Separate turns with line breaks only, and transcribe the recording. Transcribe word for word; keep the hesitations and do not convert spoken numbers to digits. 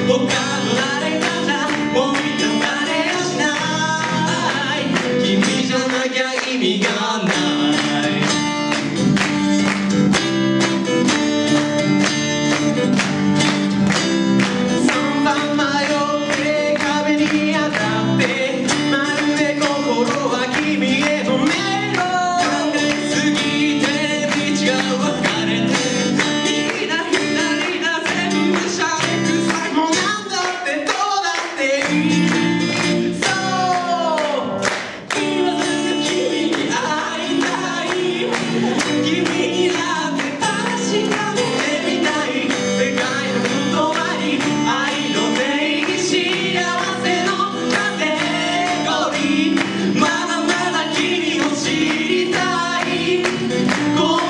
他の誰かじゃもう満たされやしない君じゃなきゃ意味がない散々迷って壁に当たってまるで心は君への迷路考えすぎて道が分かれて右だ左だ全部しゃべくさいもうなんだってどうだっていいそう今すぐ君に会いたい君にだって確かめてみたい世界の言葉に愛の定義幸せのカテゴリーまだまだ君を知りたい